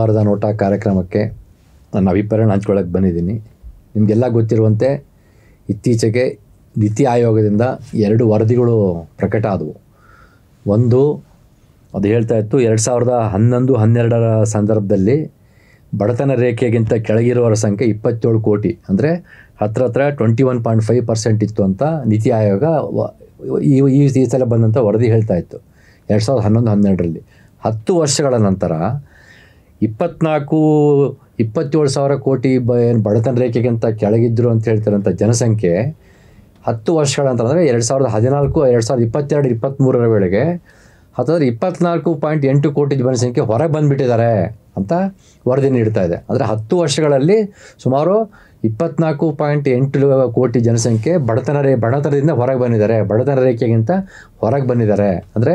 ವಾರದ ನೋಟ ಕಾರ್ಯಕ್ರಮಕ್ಕೆ ನನ್ನ ಅಭಿಪ್ರಾಯನ ಹಂಚ್ಕೊಳ್ಳೋಕ್ಕೆ ಬಂದಿದ್ದೀನಿ. ನಿಮಗೆಲ್ಲ ಗೊತ್ತಿರುವಂತೆ ಇತ್ತೀಚೆಗೆ ನೀತಿ ಆಯೋಗದಿಂದ 2 ವರದಿಗಳು ಪ್ರಕಟ ಆದವು. ಒಂದು ಅದು ಹೇಳ್ತಾ ಇತ್ತು 2011-12 ಸಂದರ್ಭದಲ್ಲಿ ಬಡತನ ರೇಖೆಗಿಂತ ಕೆಳಗಿರುವವರ ಸಂಖ್ಯೆ 27 ಕೋಟಿ, ಅಂದರೆ ಹತ್ರ 21.5% ಇತ್ತು ಅಂತ ನೀತಿ ಆಯೋಗ ಈ ಸಲ ಬಂದಂಥ ವರದಿ ಹೇಳ್ತಾ ಇತ್ತು 2011-12ರಲ್ಲಿ. 10 ವರ್ಷಗಳ ನಂತರ 27 ಸಾವಿರ ಕೋಟಿ ಏನು ಬಡತನ ರೇಖೆಗಿಂತ ಕೆಳಗಿದ್ದರು ಅಂತ ಹೇಳ್ತಿರೋಂಥ ಜನಸಂಖ್ಯೆ 10 ವರ್ಷಗಳ ನಂತರ ಅಂದರೆ 2014-2022-23 ವೇಳೆಗೆ 24.8 ಕೋಟಿ ಜನಸಂಖ್ಯೆ ಹೊರಗೆ ಬಂದುಬಿಟ್ಟಿದ್ದಾರೆ ಅಂತ ವರದಿ ನೀಡ್ತಾ ಇದೆ. ಅಂದರೆ 10 ವರ್ಷಗಳಲ್ಲಿ ಸುಮಾರು 24.8 ಕೋಟಿ ಜನಸಂಖ್ಯೆ ಬಡತನದಿಂದ ಹೊರಗೆ ಬಂದಿದ್ದಾರೆ, ಬಡತನ ರೇಖೆಗಿಂತ ಹೊರಗೆ ಬಂದಿದ್ದಾರೆ. ಅಂದರೆ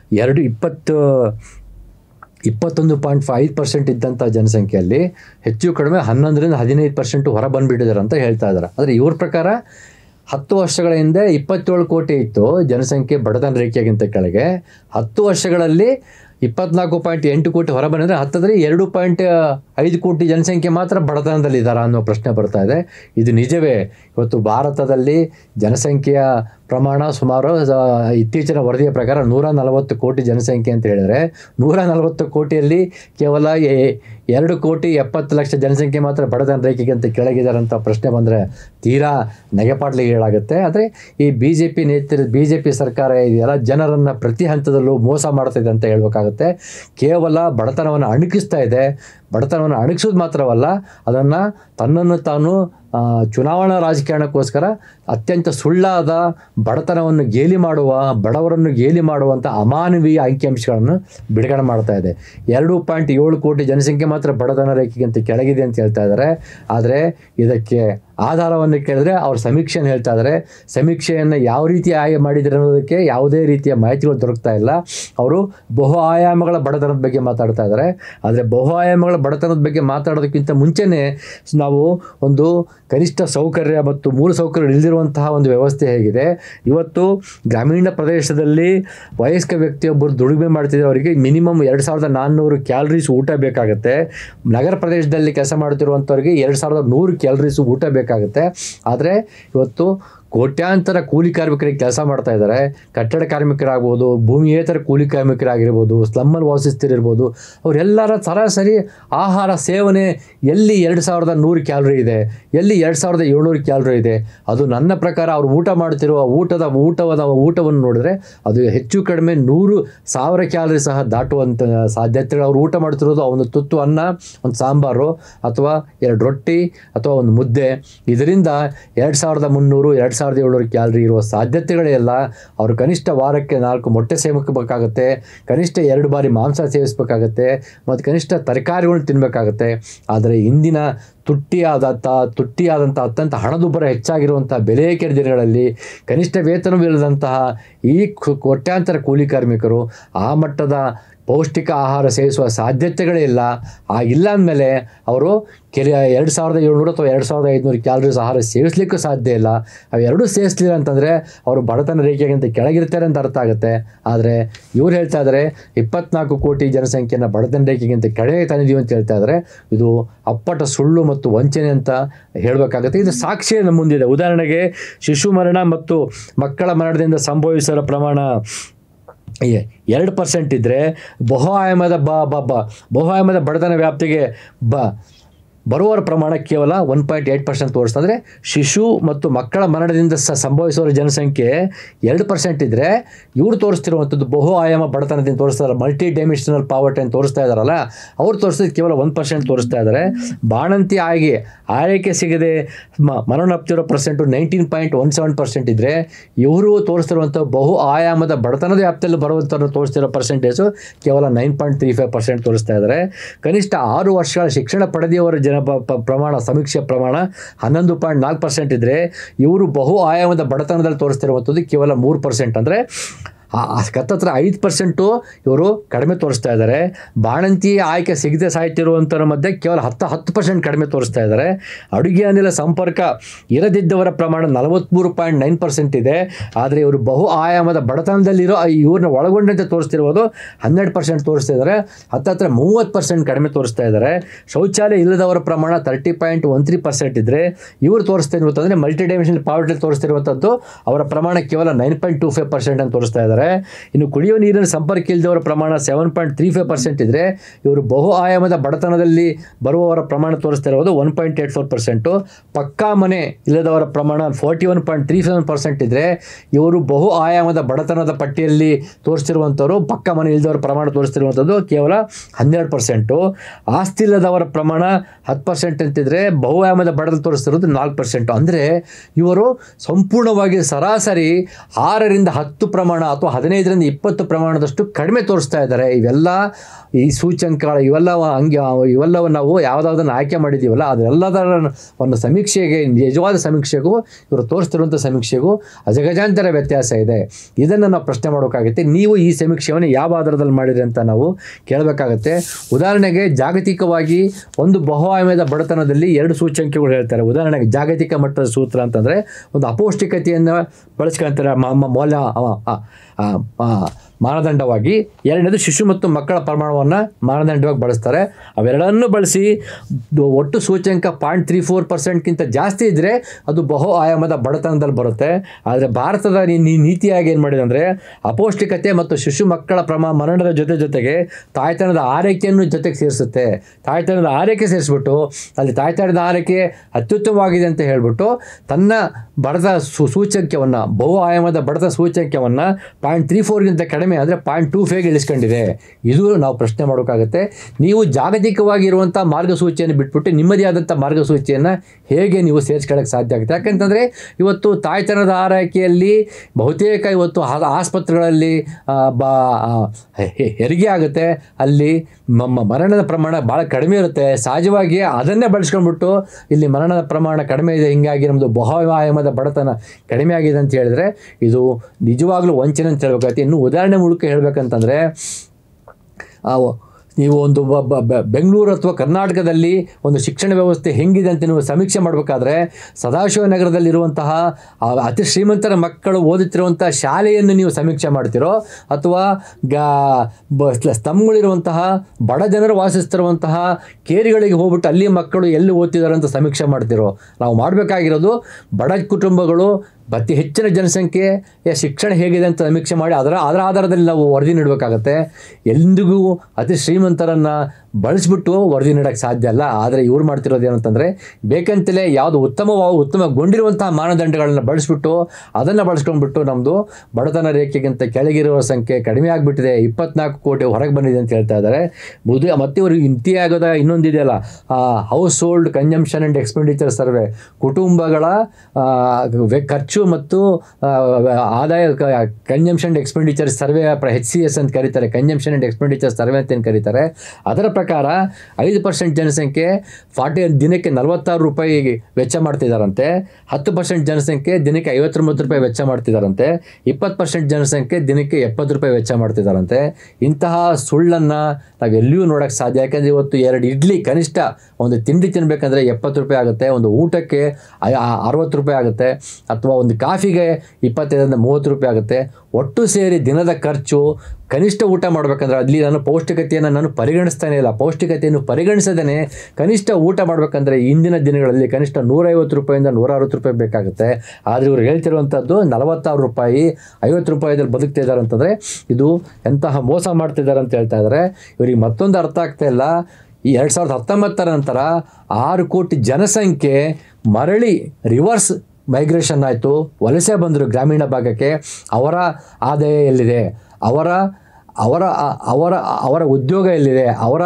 21.5% ಇದ್ದಂಥ ಜನಸಂಖ್ಯೆಯಲ್ಲಿ ಹೆಚ್ಚು ಕಡಿಮೆ 11-15% ಹೊರ ಬಂದುಬಿಟ್ಟಿದ್ದಾರೆ ಅಂತ ಹೇಳ್ತಾ ಇದ್ದಾರೆ. ಆದರೆ ಇವ್ರ ಪ್ರಕಾರ 10 ವರ್ಷಗಳ ಹಿಂದೆ 27 ಕೋಟಿ ಇತ್ತು ಜನಸಂಖ್ಯೆ ಬಡತನ ರೇಖೆಗಿಂತ ಕೆಳಗೆ. 10 ವರ್ಷಗಳಲ್ಲಿ 24.8 ಕೋಟಿ ಹೊರ ಬಂದರೆ 2.5 ಕೋಟಿ ಜನಸಂಖ್ಯೆ ಮಾತ್ರ ಬಡತನದಲ್ಲಿದ್ದಾರಾ ಅನ್ನೋ ಪ್ರಶ್ನೆ ಬರ್ತಾ ಇದೆ. ಇದು ನಿಜವೇ? ಇವತ್ತು ಭಾರತದಲ್ಲಿ ಜನಸಂಖ್ಯೆಯ ಪ್ರಮಾಣ ಸುಮಾರು ಇತ್ತೀಚಿನ ವರದಿಯ ಪ್ರಕಾರ 140 ಕೋಟಿ ಜನಸಂಖ್ಯೆ ಅಂತ ಹೇಳಿದರೆ 140 ಕೋಟಿಯಲ್ಲಿ ಕೇವಲ 2,70,00,000 ಜನಸಂಖ್ಯೆ ಮಾತ್ರ ಬಡತನ ರೇಖೆಗಿಂತ ಕೆಳಗಿದ್ದಾರೆ ಅಂತ ಪ್ರಶ್ನೆ ಬಂದರೆ ತೀರಾ ನೆಗೆಪಾಟ್ಲಿಗೆ ಹೇಳಾಗುತ್ತೆ. ಆದರೆ ಈ ಬಿ ಜೆ ಪಿ ಸರ್ಕಾರ ಇದೆಯಲ್ಲ, ಜನರನ್ನು ಪ್ರತಿ ಹಂತದಲ್ಲೂ ಮೋಸ ಮಾಡ್ತಾಯಿದೆ ಅಂತ ಹೇಳ್ಬೇಕಾಗುತ್ತೆ. ಕೇವಲ ಬಡತನವನ್ನು ಅಣಕಿಸ್ತಾ ಇದೆ. ಬಡತನವನ್ನು ಅಣಗಿಸೋದು ಮಾತ್ರವಲ್ಲ, ಅದನ್ನು ತನ್ನನ್ನು ತಾನು ಚುನಾವಣಾ ರಾಜಕಾರಣಕ್ಕೋಸ್ಕರ ಅತ್ಯಂತ ಸುಳ್ಳಾದ ಬಡತನವನ್ನು ಗೇಲಿ ಮಾಡುವ, ಬಡವರನ್ನು ಗೇಲಿ ಮಾಡುವಂಥ ಅಮಾನವೀಯ ಅಂಕಿಅಂಶಗಳನ್ನು ಬಿಡುಗಡೆ ಮಾಡ್ತಾ ಇದೆ. 2.7 ಕೋಟಿ ಜನಸಂಖ್ಯೆ ಮಾತ್ರ ಬಡತನ ರೇಖೆಗಿಂತ ಕೆಳಗಿದೆ ಅಂತ ಹೇಳ್ತಾ ಇದ್ದಾರೆ. ಆದರೆ ಇದಕ್ಕೆ ಆಧಾರವನ್ನು ಕೇಳಿದ್ರೆ ಅವ್ರ ಸಮೀಕ್ಷೆಯನ್ನು ಹೇಳ್ತಾ ಇದ್ದಾರೆ. ಸಮೀಕ್ಷೆಯನ್ನು ಯಾವ ರೀತಿ ಮಾಡಿದರೆ ಅನ್ನೋದಕ್ಕೆ ಯಾವುದೇ ರೀತಿಯ ಮಾಹಿತಿಗಳು ದೊರಕ್ತಾ ಇಲ್ಲ. ಅವರು ಬಹು ಆಯಾಮಗಳ ಬಡತನದ ಬಗ್ಗೆ ಮಾತಾಡ್ತಾ ಇದ್ದಾರೆ. ಆದರೆ ಬಹು ಆಯಾಮಗಳ ಬಡತನದ ಬಗ್ಗೆ ಮಾತಾಡೋದಕ್ಕಿಂತ ಮುಂಚೆನೇ ನಾವು ಒಂದು ಕನಿಷ್ಠ ಸೌಕರ್ಯ ಮತ್ತು ಮೂಲ ಸೌಕರ್ಯ ಇಲ್ಲದಿರುವಂತಹ ಒಂದು ವ್ಯವಸ್ಥೆ ಹೇಗಿದೆ. ಇವತ್ತು ಗ್ರಾಮೀಣ ಪ್ರದೇಶದಲ್ಲಿ ವಯಸ್ಕ ವ್ಯಕ್ತಿಯೊಬ್ಬರು ದುಡಿಮೆ ಮಾಡ್ತಿದ್ರೆ ಅವರಿಗೆ ಮಿನಿಮಮ್ 2,400 ಕ್ಯಾಲರೀಸ್ ಊಟ ಬೇಕಾಗುತ್ತೆ. ನಗರ ಪ್ರದೇಶದಲ್ಲಿ ಕೆಲಸ ಮಾಡ್ತಿರುವಂಥವ್ರಿಗೆ 2,100 ಕ್ಯಾಲರೀಸ್ ಊಟ ಬೇಕಾಗುತ್ತೆ. ಆದರೆ ಇವತ್ತು ಕೋಟ್ಯಾಂತರ ಕೂಲಿ ಕಾರ್ಮಿಕರಿಗೆ ಕೆಲಸ ಮಾಡ್ತಾ ಇದ್ದಾರೆ. ಕಟ್ಟಡ ಕಾರ್ಮಿಕರಾಗ್ಬೋದು, ಭೂಮಿಯೇತರ ಕೂಲಿ ಕಾರ್ಮಿಕರಾಗಿರ್ಬೋದು, ಸ್ಲಮ್ಮಲ್ಲಿ ವಾಸಿಸ್ತಿರ್ಬೋದು, ಅವರೆಲ್ಲರ ಸರಾಸರಿ ಆಹಾರ ಸೇವನೆ ಎಲ್ಲಿ 2,100 ಕ್ಯಾಲರಿ ಇದೆ, ಎಲ್ಲಿ 2,700 ಕ್ಯಾಲರಿ ಇದೆ. ಅದು ನನ್ನ ಪ್ರಕಾರ ಅವರು ಊಟ ಮಾಡ್ತಿರುವ ಊಟವನ್ನು ನೋಡಿದ್ರೆ ಅದು ಹೆಚ್ಚು ಕಡಿಮೆ 100,000 ಕ್ಯಾಲರಿ ಸಹ ದಾಟುವಂಥ ಸಾಧ್ಯತೆಗಳು. ಅವರು ಊಟ ಮಾಡ್ತಿರೋದು ಒಂದು ತುತ್ತು ಅನ್ನ, ಒಂದು ಸಾಂಬಾರು ಅಥವಾ 2 ರೊಟ್ಟಿ ಅಥವಾ ಒಂದು ಮುದ್ದೆ. ಇದರಿಂದ 2,300-2,700 ಕ್ಯಾಲರಿ ಇರುವ ಸಾಧ್ಯತೆಗಳೇ ಇಲ್ಲ. ಅವರು ಕನಿಷ್ಠ ವಾರಕ್ಕೆ 4 ಮೊಟ್ಟೆ ಸೇವಿಸಬೇಕಾಗತ್ತೆ, ಕನಿಷ್ಠ 2 ಬಾರಿ ಮಾಂಸ ಸೇವಿಸಬೇಕಾಗತ್ತೆ ಮತ್ತು ಕನಿಷ್ಠ ತರಕಾರಿಗಳನ್ನ ತಿನ್ನಬೇಕಾಗತ್ತೆ. ಆದರೆ ಇಂದಿನ ತುಟ್ಟಿಯಾದಂಥ ಅತ್ಯಂತ ಹಣದುಬ್ಬರ ಹೆಚ್ಚಾಗಿರುವಂಥ ಬೆಲೆಯೇರಿಕೆ ದಿನಗಳಲ್ಲಿ ಕನಿಷ್ಠ ವೇತನವಿಲ್ಲದಂತಹ ಈ ಕೋಟ್ಯಾಂತರ ಕೂಲಿ ಕಾರ್ಮಿಕರು ಆ ಮಟ್ಟದ ಪೌಷ್ಟಿಕ ಆಹಾರ ಸೇವಿಸುವ ಸಾಧ್ಯತೆಗಳೇ ಇಲ್ಲ. ಆಗಿಲ್ಲ ಅಂದಮೇಲೆ ಅವರು 2,700 ಅಥವಾ 2,500 ಕ್ಯಾಲರೀಸ್ ಆಹಾರ ಸೇವಿಸಲಿಕ್ಕೂ ಸಾಧ್ಯ ಇಲ್ಲ. ಅವೆರಡೂ ಸೇವಿಸಲಿಲ್ಲ ಅಂತಂದರೆ ಅವರು ಬಡತನ ರೇಖೆಗಿಂತ ಕೆಳಗಿರ್ತಾರೆ ಅಂತ ಅರ್ಥ ಆಗುತ್ತೆ. ಆದರೆ ಇವ್ರು ಹೇಳ್ತಾ ಇದ್ದಾರೆ 24 ಕೋಟಿ ಜನಸಂಖ್ಯೆಯನ್ನು ಬಡತನ ರೇಖೆಗಿಂತ ಕೆಳಗೆ ತಂದಿದ್ದೀವಿ ಅಂತ ಹೇಳ್ತಾ ಇದ್ದಾರೆ. ಇದು ಅಪ್ಪಟ ಸುಳ್ಳು ಮತ್ತು ವಂಚನೆ ಅಂತ ಹೇಳಬೇಕಾಗುತ್ತೆ. ಇದು ಸಾಕ್ಷಿ ನಮ್ಮ ಮುಂದಿದೆ. ಉದಾಹರಣೆಗೆ ಶಿಶು ಮರಣ ಮತ್ತು ಮಕ್ಕಳ ಮರಣದಿಂದ ಸಂಭವಿಸುವ ಪ್ರಮಾಣ 2% ಇದ್ದರೆ ಬಹು ಆಯಾಮದ ಬಡತನ ವ್ಯಾಪ್ತಿಗೆ ಬರುವವರ ಪ್ರಮಾಣ ಕೇವಲ 1.8% ತೋರಿಸ್ತಾ. ಅಂದರೆ ಶಿಶು ಮತ್ತು ಮಕ್ಕಳ ಮರಣದಿಂದ ಸಂಭವಿಸುವ ಜನಸಂಖ್ಯೆ 2% ಇದ್ದರೆ ಇವರು ತೋರಿಸ್ತಿರುವಂಥದ್ದು ಬಹು ಆಯಾಮ ಬಡತನದಿಂದ ತೋರಿಸ್ತಾರೆ. ಮಲ್ಟಿ ಡೈಮೆನ್ಷನಲ್ ಪಾವರ್ಟಿ ಅಂತ ತೋರಿಸ್ತಾ ಇದ್ದಾರಲ್ಲ, ಅವ್ರು ತೋರಿಸಿದ್ದು ಕೇವಲ 1% ತೋರಿಸ್ತಾ ಇದ್ದಾರೆ. ಬಾಣಂತಿ ಆರೈಕೆ ಸಿಗದೆ ಮರಣಪ್ತಿರೋ ಪರ್ಸೆಂಟು 19.17% ಇದ್ದರೆ ಇವರು ತೋರಿಸ್ತಿರುವಂಥ ಬಹು ಆಯಾಮದ ಬಡತನದ ವ್ಯಾಪ್ತಿಯಲ್ಲಿ ಬರುವಂಥವ್ರು ತೋರಿಸ್ತಿರೋ ಪರ್ಸೆಂಟೇಜು ಕೇವಲ 9.35% ತೋರಿಸ್ತಾ ಇದ್ದಾರೆ. ಕನಿಷ್ಠ 6 ವರ್ಷಗಳ ಶಿಕ್ಷಣ ಪಡೆದಿಯವರ ಪ್ರಮಾಣ, ಸಮೀಕ್ಷೆ ಪ್ರಮಾಣ 11.4% ಇದ್ದರೆ ಇವರು ಬಹು ಆಯಾಮದ ಬಡತನದಲ್ಲಿ ತೋರಿಸ್ತಿರುವಂಥದ್ದು ಕೇವಲ 3%. ಅಂದರೆ ಹತ್ತತ್ರ 5% ಇವರು ಕಡಿಮೆ ತೋರಿಸ್ತಾ ಇದ್ದಾರೆ. ಬಾಣಂತಿ ಆಯ್ಕೆ ಸಿಗದೆ ಸಾಯ್ತಿರುವಂಥವ್ರ ಮಧ್ಯೆ ಕೇವಲ 10% ಕಡಿಮೆ ತೋರಿಸ್ತಾ ಇದ್ದಾರೆ. ಅಡುಗೆ ಅನಿಲ ಸಂಪರ್ಕ ಇರದಿದ್ದವರ ಪ್ರಮಾಣ 43.9% ಇದೆ. ಆದರೆ ಇವರು ಬಹು ಆಯಾಮದ ಬಡತನದಲ್ಲಿರೋ ಇವ್ರನ್ನ ಒಳಗೊಂಡಂತೆ ತೋರಿಸ್ತಿರ್ಬೋದು 12% ತೋರಿಸ್ತಾ ಇದ್ದಾರೆ. ಹತ್ತತ್ರ 30% ಕಡಿಮೆ ತೋರಿಸ್ತಾ ಇದ್ದಾರೆ. ಶೌಚಾಲಯ ಇಲ್ಲದವರ ಪ್ರಮಾಣ 30.13% ಇದ್ದರೆ ಇವರು ತೋರಿಸ್ತಾ ಇರುವಂತಂದರೆ ಮಲ್ಟಿ ಡೈಮೆನ್ಷನಲ್ ಪಾವರ್ಟಿ ತೋರಿಸ್ತಿರುವಂಥದ್ದು ಅವರ ಪ್ರಮಾಣ ಕೇವಲ 9.25% ಅಂತ ತೋರಿಸ್ತಾ ಇದ್ದಾರೆ. ಇನ್ನು ಕುಡಿಯುವ ನೀರಿನ ಸಂಪರ್ಕ ಇಲ್ಲದವರ ಪ್ರಮಾಣ 7.35% ಇದ್ದರೆ ಇವರು ಬಹು ಆಯಾಮದ ಬಡತನದಲ್ಲಿ ಬರುವವರ ಪ್ರಮಾಣ ತೋರಿಸ್ತಾ ಇರೋದು 1.84%. ಪಕ್ಕಾ ಮನೆ ಇಲ್ಲದವರ ಪ್ರಮಾಣ 41.37% ಇದ್ದರೆ ಇವರು ಬಹು ಆಯಾಮದ ಬಡತನದ ಪಟ್ಟಿಯಲ್ಲಿ ತೋರಿಸ್ತಿರುವಂಥವ್ರು ಪಕ್ಕಾ ಮನೆ ಇಲ್ಲದವರ ಪ್ರಮಾಣ ತೋರಿಸ್ತಿರುವಂಥದ್ದು ಕೇವಲ 12%. ಆಸ್ತಿ ಇಲ್ಲದವರ ಪ್ರಮಾಣ 10% ಅಂತಿದ್ರೆ ಬಹು ಆಯಾಮದ ಬಡತನ ತೋರಿಸ್ತಿರೋದು 4%. ಅಂದರೆ ಇವರು ಸಂಪೂರ್ಣವಾಗಿ ಸರಾಸರಿ 6ರಿಂದ 10 ಪ್ರಮಾಣ ಅಥವಾ 15ರಿಂದ 20 ಪ್ರಮಾಣದಷ್ಟು ಕಡಿಮೆ ತೋರಿಸ್ತಾ ಇದ್ದಾರೆ. ಇವೆಲ್ಲ ಈ ಸೂಚ್ಯಂಕಗಳು ಇವೆಲ್ಲವೂ ನಾವು ಯಾವುದಾದನ್ನು ಆಯ್ಕೆ ಮಾಡಿದ್ದೀವಲ್ಲ ಅದೆಲ್ಲದರ ಒಂದು ಸಮೀಕ್ಷೆಗೆ ನಿಜವಾದ ಸಮೀಕ್ಷೆಗೂ ಇವರು ತೋರಿಸ್ತಿರುವಂಥ ಸಮೀಕ್ಷೆಗೂ ಅಜಗಜಾಂತರ ವ್ಯತ್ಯಾಸ ಇದೆ. ಇದನ್ನು ನಾವು ಪ್ರಶ್ನೆ ಮಾಡೋಕ್ಕಾಗುತ್ತೆ. ನೀವು ಈ ಸಮೀಕ್ಷೆಯನ್ನು ಯಾವ ಆಧಾರದಲ್ಲಿ ಮಾಡಿರಿ ಅಂತ ನಾವು ಕೇಳಬೇಕಾಗತ್ತೆ. ಉದಾಹರಣೆಗೆ ಜಾಗತಿಕವಾಗಿ ಒಂದು ಬಹು ಆಯಾಮದ ಬಡತನದಲ್ಲಿ 2 ಸೂಚ್ಯಂಕಗಳು ಹೇಳ್ತಾರೆ. ಉದಾಹರಣೆಗೆ ಜಾಗತಿಕ ಮಟ್ಟದ ಸೂತ್ರ ಅಂತಂದರೆ ಒಂದು ಅಪೌಷ್ಟಿಕತೆಯನ್ನು ಬಳಸ್ಕೊಳ್ತಾರೆ ಮೌಲ್ಯ ಮಾನದಂಡವಾಗಿ. ಎರಡನೇದು ಶಿಶು ಮತ್ತು ಮಕ್ಕಳ ಪ್ರಮಾಣವನ್ನು ಮಾನದಂಡವಾಗಿ ಬಳಸ್ತಾರೆ. ಅವೆರಡನ್ನು ಬಳಸಿ ಒಟ್ಟು ಸೂಚ್ಯಂಕ 0.34%ಗಿಂತ ಜಾಸ್ತಿ ಇದ್ದರೆ ಅದು ಬಹು ಆಯಾಮದ ಬಡತನದಲ್ಲಿ ಬರುತ್ತೆ. ಆದರೆ ಭಾರತದ ನೀತಿಯಾಗಿ ಏನು ಮಾಡಿದೆ ಅಂದರೆ ಅಪೌಷ್ಟಿಕತೆ ಮತ್ತು ಶಿಶು ಮಕ್ಕಳ ಮರಣದ ಜೊತೆಗೆ ತಾಯ್ತನದ ಆರೈಕೆಯನ್ನು ಜೊತೆಗೆ ಸೇರಿಸುತ್ತೆ. ತಾಯ್ತನದ ಆರೈಕೆ ಸೇರಿಸ್ಬಿಟ್ಟು ಅಲ್ಲಿ ತಾಯ್ತನದ ಆರೈಕೆ ಅತ್ಯುತ್ತಮವಾಗಿದೆ ಅಂತ ಹೇಳಿಬಿಟ್ಟು ತನ್ನ ಬಡತ ಸೂಚ್ಯಂಕವನ್ನು ಬಹು ಆಯಾಮದ ಬಡತ ಸೂಚ್ಯಂಕವನ್ನು 0.34ಗಿಂತ ಕಡಿಮೆ ಅಂದರೆ 0.25ಗೆ ಇಳಿಸ್ಕೊಂಡಿದೆ. ಇದು ನಾವು ಪ್ರಶ್ನೆ ಮಾಡೋಕ್ಕಾಗುತ್ತೆ. ನೀವು ಜಾಗತಿಕವಾಗಿರುವಂಥ ಮಾರ್ಗಸೂಚಿಯನ್ನು ಬಿಟ್ಬಿಟ್ಟು ನಿಮ್ಮದೇ ಆದಂಥ ಮಾರ್ಗಸೂಚಿಯನ್ನು ಹೇಗೆ ನೀವು ಸೇರಿಸ್ಕೊಳ್ಳೋಕ್ಕೆ ಸಾಧ್ಯ ಆಗುತ್ತೆ? ಯಾಕೆಂತಂದರೆ ಇವತ್ತು ತಾಯ್ತನದ ಆರೈಕೆಯಲ್ಲಿ ಬಹುತೇಕ ಇವತ್ತು ಆಸ್ಪತ್ರೆಗಳಲ್ಲಿ ಹೆರಿಗೆ ಆಗುತ್ತೆ, ಅಲ್ಲಿ ಮರಣದ ಪ್ರಮಾಣ ಭಾಳ ಕಡಿಮೆ ಇರುತ್ತೆ. ಸಹಜವಾಗಿ ಅದನ್ನೇ ಬಳಸ್ಕೊಂಡ್ಬಿಟ್ಟು ಇಲ್ಲಿ ಮರಣದ ಪ್ರಮಾಣ ಕಡಿಮೆ ಇದೆ, ಹೀಗಾಗಿ ನಮ್ಮದು ಬಹು ಆಯಾಮದ ಬಡತನ ಕಡಿಮೆ ಆಗಿದೆ ಅಂತ ಹೇಳಿದ್ರೆ ಇದು ನಿಜವಾಗ್ಲೂ ವಂಚನೆ ಅಂತ ಹೇಳ್ಬೇಕಾಗುತ್ತೆ. ಇನ್ನು ಉದಾಹರಣೆ ಮೂಲಕ ಹೇಳ್ಬೇಕಂತಂದರೆ ನೀವು ಒಂದು ಬೆಂಗಳೂರು ಅಥವಾ ಕರ್ನಾಟಕದಲ್ಲಿ ಒಂದು ಶಿಕ್ಷಣ ವ್ಯವಸ್ಥೆ ಹೆಂಗಿದೆ ಅಂತ ನೀವು ಸಮೀಕ್ಷೆ ಮಾಡಬೇಕಾದ್ರೆ ಸದಾಶಿವನಗರದಲ್ಲಿರುವಂತಹ ಅತಿ ಶ್ರೀಮಂತರ ಮಕ್ಕಳು ಓದುತ್ತಿರುವಂಥ ಶಾಲೆಯನ್ನು ನೀವು ಸಮೀಕ್ಷೆ ಮಾಡ್ತಿರೋ ಅಥವಾ ಸ್ತಂಭಗಳಿರುವಂತಹ ಬಡ ಜನರು ವಾಸಿಸ್ತಿರುವಂತಹ ಕೇರಿಗಳಿಗೆ ಹೋಗ್ಬಿಟ್ಟು ಅಲ್ಲಿ ಮಕ್ಕಳು ಎಲ್ಲಿ ಓದ್ತಿದ್ದಾರೆ ಅಂತ ಸಮೀಕ್ಷೆ ಮಾಡ್ತಿರೋ. ನಾವು ಮಾಡಬೇಕಾಗಿರೋದು ಬಡ ಕುಟುಂಬಗಳು ಅತಿ ಹೆಚ್ಚಿನ ಜನಸಂಖ್ಯೆಯ ಶಿಕ್ಷಣ ಹೇಗಿದೆ ಅಂತ ಸಮೀಕ್ಷೆ ಮಾಡಿ ಅದರ ಆಧಾರದಲ್ಲಿ ನಾವು ವರದಿ ನೀಡಬೇಕಾಗತ್ತೆ. ಎಂದಿಗೂ ಅತಿ ಶ್ರೀಮಂತರನ್ನು ಬಳಸಿಬಿಟ್ಟು ವರದಿ ನೀಡೋಕ್ಕೆ ಸಾಧ್ಯ ಅಲ್ಲ. ಆದರೆ ಇವ್ರು ಮಾಡ್ತಿರೋದು ಏನಂತಂದರೆ ಬೇಕಂತಲೇ ಯಾವುದು ಉತ್ತಮಗೊಂಡಿರುವಂತಹ ಮಾನದಂಡಗಳನ್ನು ಬಳಸಿಬಿಟ್ಟು ಅದನ್ನು ಬಳಸ್ಕೊಂಡ್ಬಿಟ್ಟು ನಮ್ಮದು ಬಡತನ ರೇಖೆಗಿಂತ ಕೆಳಗಿರುವ ಸಂಖ್ಯೆ ಕಡಿಮೆ ಆಗಿಬಿಟ್ಟಿದೆ, 24 ಕೋಟಿ ಹೊರಗೆ ಬಂದಿದೆ ಅಂತ ಹೇಳ್ತಾ ಇದ್ದಾರೆ. ಮತ್ತು ಇವರು ಇಂತಿಯಾಗದ ಇನ್ನೊಂದಿದೆಯಲ್ಲ household consumption and expenditure survey, ಕುಟುಂಬಗಳ ಖರ್ಚು ಮತ್ತು ಆದಾಯ consumption and expenditure survey HCS ಅಂತ ಕರೀತಾರೆ, ಕನ್ಸಂಪ್ಷನ್ ಆ್ಯಂಡ್ ಎಕ್ಸ್ಪೆಂಡಿಚರ್ ಸರ್ವೆ ಅಂತ ಏನು ಕರೀತಾರೆ. ಅದರ ಪ್ರಕಾರ 5% ಜನಸಂಖ್ಯೆ ದಿನಕ್ಕೆ 46 ರೂಪಾಯಿ ವೆಚ್ಚ ಮಾಡ್ತಿದ್ದಾರಂತೆ, 10% ಜನಸಂಖ್ಯೆ ದಿನಕ್ಕೆ 59 ರೂಪಾಯಿ ವೆಚ್ಚ ಮಾಡ್ತಿದ್ದಾರಂತೆ, 20% ಜನಸಂಖ್ಯೆ ದಿನಕ್ಕೆ 70 ರೂಪಾಯಿ ವೆಚ್ಚ ಮಾಡ್ತಿದ್ದಾರಂತೆ. ಇಂತಹ ಸುಳ್ಳನ್ನು ನಾವು ಎಲ್ಲಿಯೂ ನೋಡೋಕ್ಕೆ ಸಾಧ್ಯ. ಯಾಕೆಂದರೆ ಇವತ್ತು 2 ಇಡ್ಲಿ ಕನಿಷ್ಠ ಒಂದು ತಿಂಡಿ ತಿನ್ನಬೇಕಂದ್ರೆ 70 ರೂಪಾಯಿ ಆಗುತ್ತೆ, ಒಂದು ಊಟಕ್ಕೆ 60 ರೂಪಾಯಿ ಆಗುತ್ತೆ, ಅಥವಾ ಒಂದು ಕಾಫಿಗೆ 25ರಿಂದ 30 ರೂಪಾಯಿ ಆಗುತ್ತೆ. ಒಟ್ಟು ಸೇರಿ ದಿನದ ಖರ್ಚು ಕನಿಷ್ಠ ಊಟ ಮಾಡಬೇಕಂದ್ರೆ ಅಲ್ಲಿ ನಾನು ಪೌಷ್ಟಿಕತೆಯನ್ನು ನಾನು ಪರಿಗಣಿಸ್ತಾನೆ ಇಲ್ಲ. ಪೌಷ್ಟಿಕತೆಯನ್ನು ಪರಿಗಣಿಸದೇ ಕನಿಷ್ಠ ಊಟ ಮಾಡಬೇಕಂದ್ರೆ ಇಂದಿನ ದಿನಗಳಲ್ಲಿ ಕನಿಷ್ಠ 150 ರೂಪಾಯಿಂದ 160 ರೂಪಾಯಿ ಬೇಕಾಗುತ್ತೆ. ಆದರೆ ಇವರು ಹೇಳ್ತಿರುವಂಥದ್ದು 46 ರೂಪಾಯಿ 50 ರೂಪಾಯಿದಲ್ಲಿ ಬದುಕ್ತಿದ್ದಾರೆ ಅಂತಂದರೆ ಇದು ಎಂತಹ ಮೋಸ ಮಾಡ್ತಿದ್ದಾರೆ ಅಂತ ಹೇಳ್ತಾ ಇದ್ದಾರೆ. ಇವರಿಗೆ ಮತ್ತೊಂದು ಅರ್ಥ ಆಗ್ತಾ ಇಲ್ಲ. ಈ 2019 ನಂತರ 6 ಕೋಟಿ ಜನಸಂಖ್ಯೆ ಮರಳಿ ರಿವರ್ಸ್ ಮೈಗ್ರೇಷನ್ ಆಯಿತು, ವಲಸೆ ಬಂದರು ಗ್ರಾಮೀಣ ಭಾಗಕ್ಕೆ. ಅವರ ಆದಾಯ ಎಲ್ಲಿದೆ, ಅವರ ಅವರ ಅವರ ಅವರ ಉದ್ಯೋಗ ಎಲ್ಲಿದೆ,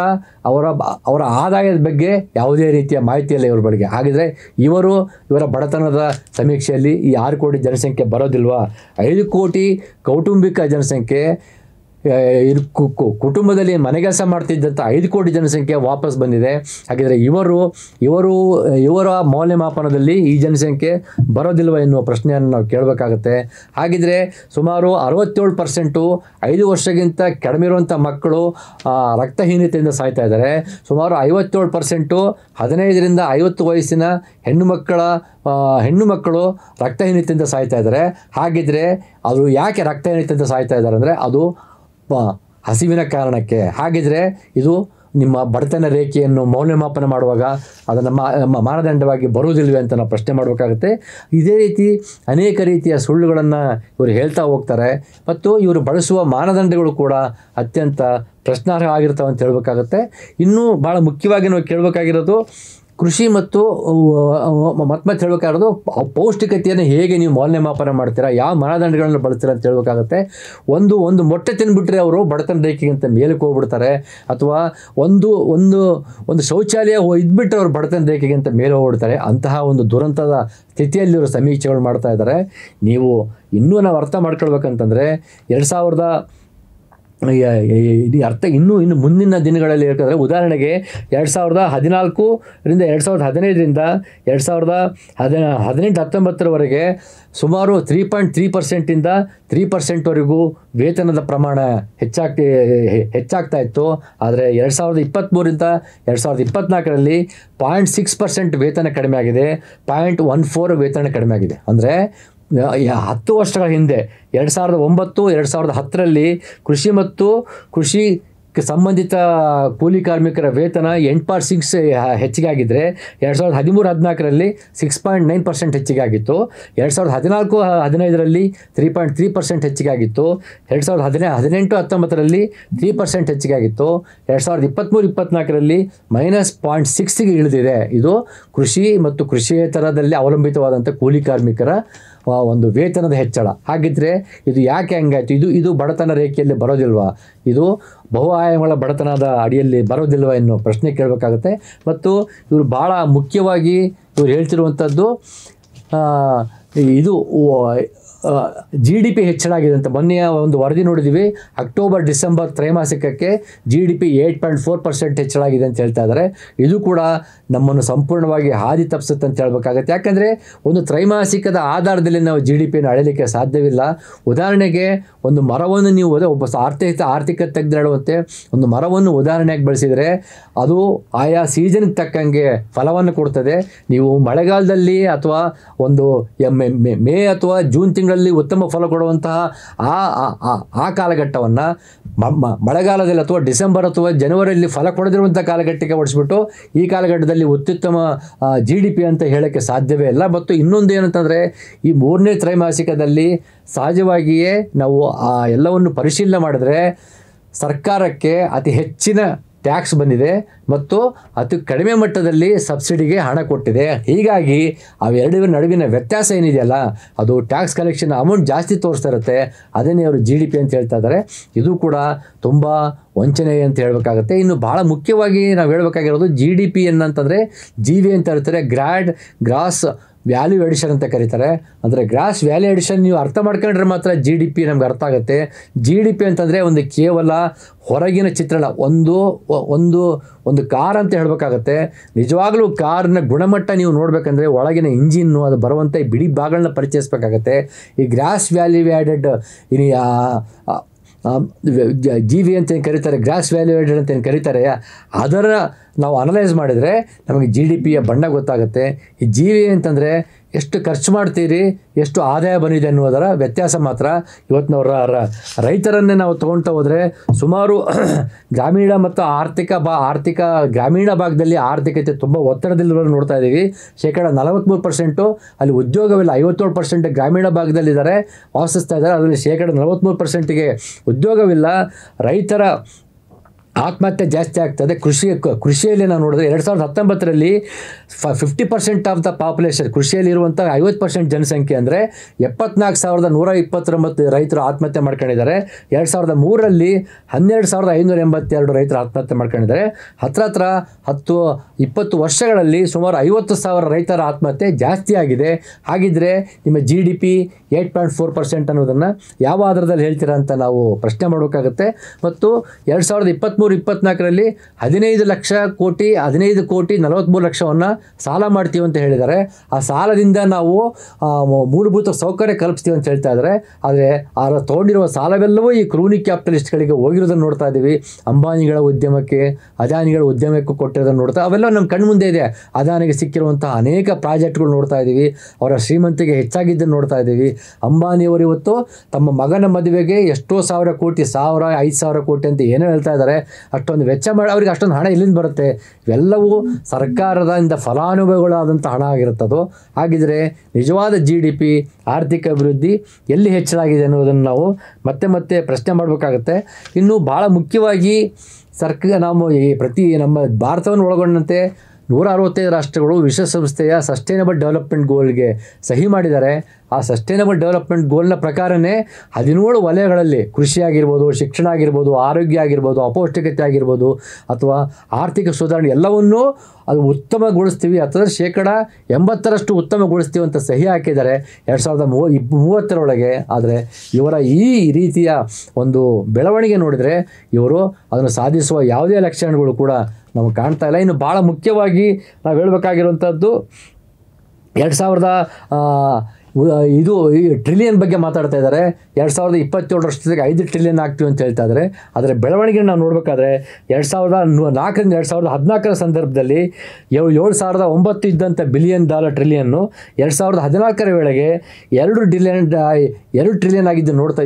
ಅವರ ಆದಾಯದ ಬಗ್ಗೆ ಯಾವುದೇ ರೀತಿಯ ಮಾಹಿತಿ ಇಲ್ಲ ಇವ್ರ ಬಳಿಗೆ. ಹಾಗಿದ್ರೆ ಇವರ ಬಡತನದ ಸಮೀಕ್ಷೆಯಲ್ಲಿ ಈ 6 ಕೋಟಿ ಜನಸಂಖ್ಯೆ ಬರೋದಿಲ್ವಾ? 5 ಕೋಟಿ ಕೌಟುಂಬಿಕ ಜನಸಂಖ್ಯೆ ಕುಟುಂಬದಲ್ಲಿ ಮನೆಗೆಲಸ ಮಾಡ್ತಿದ್ದಂಥ 5 ಕೋಟಿ ಜನಸಂಖ್ಯೆ ವಾಪಸ್ ಬಂದಿದೆ. ಹಾಗಿದ್ರೆ ಇವರ ಮೌಲ್ಯಮಾಪನದಲ್ಲಿ ಈ ಜನಸಂಖ್ಯೆ ಬರೋದಿಲ್ವ ಎನ್ನುವ ಪ್ರಶ್ನೆಯನ್ನು ನಾವು ಕೇಳಬೇಕಾಗತ್ತೆ. ಹಾಗಿದ್ರೆ ಸುಮಾರು 67% 5 ವರ್ಷಕ್ಕಿಂತ ಕಡಿಮೆ ಇರುವಂಥ ಮಕ್ಕಳು ರಕ್ತಹೀನತೆಯಿಂದ ಸಾಯ್ತಾ ಇದ್ದಾರೆ. ಸುಮಾರು 57% 15ರಿಂದ 50 ವಯಸ್ಸಿನ ಹೆಣ್ಣು ಮಕ್ಕಳು ರಕ್ತಹೀನತೆಯಿಂದ ಸಾಯ್ತಾ ಇದ್ದಾರೆ. ಹಾಗಿದ್ರೆ ಅದು ಯಾಕೆ ರಕ್ತಹೀನತೆಯಿಂದ ಸಾಯ್ತಾ ಇದ್ದಾರೆ ಅಂದರೆ ಅದು ಹಸಿವಿನ ಕಾರಣಕ್ಕೆ. ಹಾಗಿದ್ರೆ ಇದು ನಿಮ್ಮ ಬಡತನ ರೇಖೆಯನ್ನು ಮೌಲ್ಯಮಾಪನ ಮಾಡುವಾಗ ಅದು ನಮ್ಮ ಮಾನದಂಡವಾಗಿ ಬರುವುದಿಲ್ವೇ ಅಂತ ನಾವು ಪ್ರಶ್ನೆ ಮಾಡಬೇಕಾಗುತ್ತೆ. ಇದೇ ರೀತಿ ಅನೇಕ ರೀತಿಯ ಸುಳ್ಳುಗಳನ್ನು ಇವರು ಹೇಳ್ತಾ ಹೋಗ್ತಾರೆ ಮತ್ತು ಇವರು ಬಳಸುವ ಮಾನದಂಡಗಳು ಕೂಡ ಅತ್ಯಂತ ಪ್ರಶ್ನಾರ್ಹ ಆಗಿರ್ತಾವೆ ಅಂತ ಹೇಳಬೇಕಾಗುತ್ತೆ. ಇನ್ನೂ ಭಾಳ ಮುಖ್ಯವಾಗಿ ನಾವು ಕೇಳಬೇಕಾಗಿರೋದು ಕೃಷಿ ಮತ್ತು ಮತ್ತೆ ಹೇಳಬೇಕಾಗಿರೋದು ಪೌಷ್ಟಿಕತೆಯನ್ನು ಹೇಗೆ ನೀವು ಮೌಲ್ಯಮಾಪನ ಮಾಡ್ತೀರಾ, ಯಾವ ಮಾನದಂಡಗಳನ್ನು ಬಳಸ್ತೀರಾ ಅಂತ ಹೇಳಬೇಕಾಗುತ್ತೆ. ಒಂದು ಮೊಟ್ಟೆ ತಿಂದುಬಿಟ್ರೆ ಅವರು ಬಡತನ ರೇಖೆಗಿಂತ ಮೇಲಕ್ಕೆ ಹೋಗ್ಬಿಡ್ತಾರೆ, ಅಥವಾ ಒಂದು ಶೌಚಾಲಯ ಇದ್ಬಿಟ್ರೆ ಅವರು ಬಡತನ ರೇಖೆಗಿಂತ ಮೇಲೆ ಹೋಗ್ಬಿಡ್ತಾರೆ. ಅಂತಹ ಒಂದು ದುರಂತದ ಸ್ಥಿತಿಯಲ್ಲಿ ಇವರು ಸಮೀಕ್ಷೆಗಳು ಮಾಡ್ತಾ ಇದ್ದಾರೆ. ನೀವು ಇನ್ನೂ ನಾವು ಅರ್ಥ ಮಾಡ್ಕೊಳ್ಬೇಕಂತಂದರೆ ಇನ್ನು ಮುಂದಿನ ದಿನಗಳಲ್ಲಿ ಹೇಳ್ತಾರೆ. ಉದಾಹರಣೆಗೆ 2014ರಿಂದ 2015ರಿಂದ 2018-19ವರೆಗೆ ಸುಮಾರು 3.3%ಇಂದ 3%ವರೆಗೂ ವೇತನದ ಪ್ರಮಾಣ ಹೆಚ್ಚಾಗ್ತಾ ಇತ್ತು. ಆದರೆ 2023ರಿಂದ 2024ರಲ್ಲಿ 0.6% ವೇತನ ಕಡಿಮೆ ಆಗಿದೆ, 0.14 ವೇತನ ಕಡಿಮೆ ಆಗಿದೆ. ಅಂದರೆ 10 ವರ್ಷಗಳ ಹಿಂದೆ 2009-2010ರಲ್ಲಿ ಕೃಷಿ ಮತ್ತು ಕೃಷಿ ಸಂಬಂಧಿತ ಕೂಲಿ ಕಾರ್ಮಿಕರ ವೇತನ 8.6 ಹೆಚ್ಚಿಗೆ ಆಗಿದ್ದರೆ 2013-14ರಲ್ಲಿ 6.9% ಹೆಚ್ಚಿಗೆ ಆಗಿತ್ತು. 2014-15ರಲ್ಲಿ 3.3% ಹೆಚ್ಚಿಗೆ ಆಗಿತ್ತು. 2018-19ರಲ್ಲಿ 3% ಹೆಚ್ಚಿಗೆ ಆಗಿತ್ತು. 2023-24ರಲ್ಲಿ -0.6ಗೆ ಇಳಿದಿದೆ. ಇದು ಕೃಷಿ ಮತ್ತು ಕೃಷಿಯೇತರದಲ್ಲಿ ಅವಲಂಬಿತವಾದಂಥ ಕೂಲಿ ಕಾರ್ಮಿಕರ ಒಂದು ವೇತನದ ಹೆಚ್ಚಳ. ಹಾಗಿದ್ರೆ ಇದು ಯಾಕೆ ಹಂಗಾಯಿತು? ಇದು ಬಡತನ ರೇಖೆಯಲ್ಲಿ ಬರೋದಿಲ್ವಾ? ಇದು ಬಹು ಆಯಾಮಗಳ ಬಡತನದ ಅಡಿಯಲ್ಲಿ ಬರೋದಿಲ್ವ ಎನ್ನುವ ಪ್ರಶ್ನೆ ಕೇಳಬೇಕಾಗುತ್ತೆ. ಮತ್ತು ಇವರು ಭಾಳ ಮುಖ್ಯವಾಗಿ ಇವರು ಹೇಳ್ತಿರುವಂಥದ್ದು ಇದು GDP ಹೆಚ್ಚಳ ಆಗಿದೆ ಅಂತ. ಮೊನ್ನೆಯ ಒಂದು ವರದಿ ನೋಡಿದ್ದೀವಿ, ಅಕ್ಟೋಬರ್-ಡಿಸೆಂಬರ್ ತ್ರೈಮಾಸಿಕಕ್ಕೆ GDP 8.4% ಹೆಚ್ಚಳ ಆಗಿದೆ ಅಂತ ಹೇಳ್ತಾ ಇದ್ದಾರೆ. ಇದು ಕೂಡ ನಮ್ಮನ್ನು ಸಂಪೂರ್ಣವಾಗಿ ಹಾದಿ ತಪ್ಪಿಸುತ್ತೆ ಅಂತ ಹೇಳಬೇಕಾಗತ್ತೆ. ಯಾಕಂದರೆ ಒಂದು ತ್ರೈಮಾಸಿಕದ ಆಧಾರದಲ್ಲಿ ನಾವು GDPಯನ್ನು ಅಳೆಯಲಿಕ್ಕೆ ಸಾಧ್ಯವಿಲ್ಲ. ಉದಾಹರಣೆಗೆ ಒಂದು ಮರವನ್ನು ನೀವು ಒಬ್ಬ ಆರ್ಥಿಕ ತಜ್ಞರು ಹೇಳುವಂತೆ ಒಂದು ಮರವನ್ನು ಉದಾಹರಣೆಯಾಗಿ ಬಳಸಿದರೆ ಅದು ಆಯಾ ಸೀಸನ್ಗೆ ತಕ್ಕಂಗೆ ಫಲವನ್ನು ಕೊಡ್ತದೆ. ನೀವು ಮಳೆಗಾಲದಲ್ಲಿ ಅಥವಾ ಒಂದು ಮೇ ಅಥವಾ ಜೂನ್ ತಿಂಗಳಲ್ಲಿ ಉತ್ತಮ ಫಲ ಕೊಡುವಂತಹ ಆ ಕಾಲಘಟ್ಟವನ್ನು ಮಳೆಗಾಲದಲ್ಲಿ ಅಥವಾ ಡಿಸೆಂಬರ್ ಅಥವಾ ಜನವರಿಯಲ್ಲಿ ಫಲ ಕೊಡದಿರುವಂಥ ಕಾಲಘಟ್ಟಕ್ಕೆ ಓಡಿಸ್ಬಿಟ್ಟು ಈ ಕಾಲಘಟ್ಟದಲ್ಲಿ ಅತ್ಯುತ್ತಮ GDP ಅಂತ ಹೇಳೋಕ್ಕೆ ಸಾಧ್ಯವೇ ಇಲ್ಲ. ಮತ್ತು ಇನ್ನೊಂದು ಏನಂತಂದರೆ ಈ 3ನೇ ತ್ರೈಮಾಸಿಕದಲ್ಲಿ ಸಹಜವಾಗಿಯೇ ನಾವು ಎಲ್ಲವನ್ನು ಪರಿಶೀಲನೆ ಮಾಡಿದ್ರೆ ಸರ್ಕಾರಕ್ಕೆ ಅತಿ ಹೆಚ್ಚಿನ ಟ್ಯಾಕ್ಸ್ ಬಂದಿದೆ ಮತ್ತು ಅತಿ ಕಡಿಮೆ ಮಟ್ಟದಲ್ಲಿ ಸಬ್ಸಿಡಿಗೆ ಹಣ ಕೊಟ್ಟಿದೆ. ಹೀಗಾಗಿ ಅವೆರಡರ ನಡುವಿನ ವ್ಯತ್ಯಾಸ ಏನಿದೆಯಲ್ಲ, ಅದು ಟ್ಯಾಕ್ಸ್ ಕಲೆಕ್ಷನ್ ಅಮೌಂಟ್ ಜಾಸ್ತಿ ತೋರಿಸ್ತಾ ಇರುತ್ತೆ. ಅದನ್ನೇ ಅವರು GDP ಅಂತ ಹೇಳ್ತಾ ಇದ್ದಾರೆ. ಇದು ಕೂಡ ತುಂಬ ವಂಚನೆ ಅಂತ ಹೇಳಬೇಕಾಗತ್ತೆ. ಇನ್ನು ಭಾಳ ಮುಖ್ಯವಾಗಿ ನಾವು ಹೇಳಬೇಕಾಗಿರೋದು GDP ಅಂತಂದರೆ GV ಅಂತ ಹೇಳ್ತಾರೆ, ಗ್ರಾಸ್ ವ್ಯಾಲ್ಯೂ ಎಡಿಷನ್ ಅಂತ ಕರೀತಾರೆ. ಅಂದರೆ ಗ್ರಾಸ್ ವ್ಯಾಲ್ಯೂ ಎಡಿಷನ್ ನೀವು ಅರ್ಥ ಮಾಡ್ಕೊಂಡ್ರೆ ಮಾತ್ರ GDP ನಮ್ಗೆ ಅರ್ಥ ಆಗುತ್ತೆ. GDP ಅಂತಂದರೆ ಒಂದು ಕೇವಲ ಹೊರಗಿನ ಚಿತ್ರಣ, ಒಂದು ಕಾರ್ ಅಂತ ಹೇಳಬೇಕಾಗತ್ತೆ. ನಿಜವಾಗ್ಲೂ ಕಾರ್ನ ಗುಣಮಟ್ಟ ನೀವು ನೋಡಬೇಕಂದ್ರೆ ಒಳಗಿನ ಇಂಜಿನ್ನು ಅದು ಬರುವಂಥ ಬಿಡಿ ಭಾಗಗಳನ್ನ ಪರಿಚಯಿಸಬೇಕಾಗತ್ತೆ. ಈ ಗ್ರಾಸ್ ವ್ಯಾಲ್ಯೂ ಆ್ಯಡೆಡ್ GV ಅಂತ ಏನು ಕರೀತಾರೆ, ಗ್ರಾಸ್ ವ್ಯಾಲ್ಯೂ ಆ್ಯಡೆಡ್ ಅಂತ ಏನು ಕರೀತಾರೆ, ಅದರ ನಾವು ಅನಲೈಸ್ ಮಾಡಿದರೆ ನಮಗೆ GDPಯ ಬಣ್ಣ ಗೊತ್ತಾಗುತ್ತೆ. ಈ GV ಅಂತಂದರೆ ಎಷ್ಟು ಖರ್ಚು ಮಾಡ್ತೀರಿ, ಎಷ್ಟು ಆದಾಯ ಬಂದಿದೆ ಅನ್ನೋದರ ವ್ಯತ್ಯಾಸ ಮಾತ್ರ. ಇವತ್ತು ನಾವು ರೈತರನ್ನೇ ನಾವು ತೊಗೊಳ್ತಾ ಹೋದರೆ ಸುಮಾರು ಗ್ರಾಮೀಣ ಮತ್ತು ಆರ್ಥಿಕ ಗ್ರಾಮೀಣ ಭಾಗದಲ್ಲಿ ಆರ್ಥಿಕತೆ ತುಂಬ ಒತ್ತಡದಲ್ಲಿರೋರು ನೋಡ್ತಾ ಇದ್ದೀವಿ. 43% ಅಲ್ಲಿ ಉದ್ಯೋಗವಿಲ್ಲ. 57% ಗ್ರಾಮೀಣ ಭಾಗದಲ್ಲಿದ್ದಾರೆ, ವಾಸಿಸ್ತಾ ಇದ್ದಾರೆ. ಅದರಲ್ಲಿ 43%ಗೆ ಉದ್ಯೋಗವಿಲ್ಲ. ಆತ್ಮಹತ್ಯೆ ಜಾಸ್ತಿ ಆಗ್ತದೆ. ಕೃಷಿಯಲ್ಲಿ ನಾವು ನೋಡಿದ್ರೆ 2019ರಲ್ಲಿ 50% ಆಫ್ ದ ಪಾಪ್ಯುಲೇಷನ್, ಕೃಷಿಯಲ್ಲಿರುವಂಥ 50% ಜನಸಂಖ್ಯೆ ಅಂದರೆ 74,129 ರೈತರು ಆತ್ಮಹತ್ಯೆ ಮಾಡ್ಕೊಂಡಿದ್ದಾರೆ. 2003ರಲ್ಲಿ 12,582 ರೈತರು ಆತ್ಮಹತ್ಯೆ ಮಾಡ್ಕೊಂಡಿದ್ದಾರೆ. ಹತ್ರ 10-20 ವರ್ಷಗಳಲ್ಲಿ ಸುಮಾರು 50,000 ರೈತರ ಆತ್ಮಹತ್ಯೆ ಜಾಸ್ತಿ ಆಗಿದೆ. ಹಾಗಿದ್ರೆ ನಿಮ್ಮ GDP 8.4% ಅನ್ನೋದನ್ನು ಯಾವ ಆಧಾರದಲ್ಲಿ ಹೇಳ್ತೀರಾ ಅಂತ ನಾವು ಪ್ರಶ್ನೆ ಮಾಡಬೇಕಾಗುತ್ತೆ. ಮತ್ತು 2023-24ರಲ್ಲಿ 15 ಕೋಟಿ 43 ಲಕ್ಷವನ್ನು ಸಾಲ ಮಾಡ್ತೀವಿ ಅಂತ ಹೇಳಿದ್ದಾರೆ. ಆ ಸಾಲದಿಂದ ನಾವು ಮೂಲಭೂತ ಸೌಕರ್ಯ ಕಲ್ಪಿಸ್ತೀವಿ ಅಂತ ಹೇಳ್ತಾ ಇದ್ದಾರೆ. ಆದರೆ ತೊಗೊಂಡಿರುವ ಸಾಲವೆಲ್ಲವೂ ಈ ಕ್ರೂನಿ ಕ್ಯಾಪಿಟಲಿಸ್ಟ್ಗಳಿಗೆ ಹೋಗಿರೋದನ್ನು ನೋಡ್ತಾ ಇದ್ದೀವಿ. ಅಂಬಾನಿಗಳ ಉದ್ಯಮಕ್ಕೆ, ಅದಾನಿಗಳ ಉದ್ಯಮಕ್ಕೆ ಕೊಟ್ಟಿರೋದನ್ನು ನೋಡ್ತಾ, ಅವೆಲ್ಲ ನಮ್ಮ ಕಣ್ಣು ಮುಂದೆ ಇದೆ. ಅದಾನಿಗೆ ಸಿಕ್ಕಿರುವಂಥ ಅನೇಕ ಪ್ರಾಜೆಕ್ಟ್ಗಳು ನೋಡ್ತಾ ಇದ್ದೀವಿ. ಅವರ ಶ್ರೀಮಂತಿಗೆ ಹೆಚ್ಚಾಗಿದ್ದನ್ನು ನೋಡ್ತಾ ಇದ್ದೀವಿ. ಅಂಬಾನಿಯವರು ಇವತ್ತು ತಮ್ಮ ಮಗನ ಮದುವೆಗೆ ಎಷ್ಟೋ 1,000 ಕೋಟಿ, 5,000 ಕೋಟಿ ಅಂತ ಏನೋ ಹೇಳ್ತಾ ಇದ್ದಾರೆ. ಅಷ್ಟೊಂದು ವೆಚ್ಚ ಮಾಡಿ ಅವ್ರಿಗೆ ಅಷ್ಟೊಂದು ಹಣ ಎಲ್ಲಿಂದ ಬರುತ್ತೆ? ಇವೆಲ್ಲವೂ ಸರ್ಕಾರದಿಂದ ಫಲಾನುಭವಿಗಳಾದಂಥ ಹಣ ಆಗಿರುತ್ತದು. ಹಾಗಿದ್ರೆ ನಿಜವಾದ GDP, ಆರ್ಥಿಕ ಅಭಿವೃದ್ಧಿ ಎಲ್ಲಿ ಹೆಚ್ಚಳಾಗಿದೆ ಅನ್ನೋದನ್ನು ನಾವು ಮತ್ತೆ ಪ್ರಶ್ನೆ ಮಾಡಬೇಕಾಗತ್ತೆ. ಇನ್ನು ಭಾಳ ಮುಖ್ಯವಾಗಿ ನಾವು ನಮ್ಮ ಭಾರತವನ್ನು ಒಳಗೊಂಡಂತೆ 165 ರಾಷ್ಟ್ರಗಳು ವಿಶ್ವಸಂಸ್ಥೆಯ ಸಸ್ಟೈನಬಲ್ ಡೆವಲಪ್ಮೆಂಟ್ ಗೋಲ್ಗೆ ಸಹಿ ಮಾಡಿದ್ದಾರೆ. ಆ ಸಸ್ಟೈನಬಲ್ ಡೆವಲಪ್ಮೆಂಟ್ ಗೋಲ್ನ ಪ್ರಕಾರನೇ 17 ವಲಯಗಳಲ್ಲಿ, ಕೃಷಿ ಆಗಿರ್ಬೋದು, ಶಿಕ್ಷಣ ಆಗಿರ್ಬೋದು, ಆರೋಗ್ಯ ಆಗಿರ್ಬೋದು, ಅಪೌಷ್ಟಿಕತೆ ಆಗಿರ್ಬೋದು, ಅಥವಾ ಆರ್ಥಿಕ ಸುಧಾರಣೆ ಎಲ್ಲವನ್ನೂ ಅದು ಉತ್ತಮಗೊಳಿಸ್ತೀವಿ, 80% ಉತ್ತಮಗೊಳಿಸ್ತೀವಿ ಅಂತ ಸಹಿ ಹಾಕಿದ್ದಾರೆ 2030 ಆದರೆ ಇವರ ಈ ರೀತಿಯ ಒಂದು ಬೆಳವಣಿಗೆ ನೋಡಿದರೆ ಇವರು ಅದನ್ನು ಸಾಧಿಸುವ ಯಾವುದೇ ಲಕ್ಷಣಗಳು ಕೂಡ ನಮಗೆ ಕಾಣ್ತಾ ಇಲ್ಲ. ಇನ್ನು ಭಾಳ ಮುಖ್ಯವಾಗಿ ನಾವು ಹೇಳಬೇಕಾಗಿರುವಂಥದ್ದು 2000 ಈ ಟ್ರಿಲಿಯನ್ ಬಗ್ಗೆ ಮಾತಾಡ್ತಾ ಇದ್ದಾರೆ. 2027 ವರ್ಷಕ್ಕೆ 5 ಟ್ರಿಲಿಯನ್ ಆಗ್ತೀವಿ ಅಂತ ಹೇಳ್ತಾ ಇದ್ದಾರೆ. ಆದರೆ ಬೆಳವಣಿಗೆ ನಾವು ನೋಡಬೇಕಾದ್ರೆ 2004ರಿಂದ 2014 ಸಂದರ್ಭದಲ್ಲಿ 7,009 ಇದ್ದಂಥ ಬಿಲಿಯನ್ ಡಾಲರ್ ಟ್ರಿಲಿಯನ್ನು 2014 ವೇಳೆಗೆ 2 ಟ್ರಿಲಿಯನ್ ಆಗಿದ್ದು ನೋಡ್ತಾ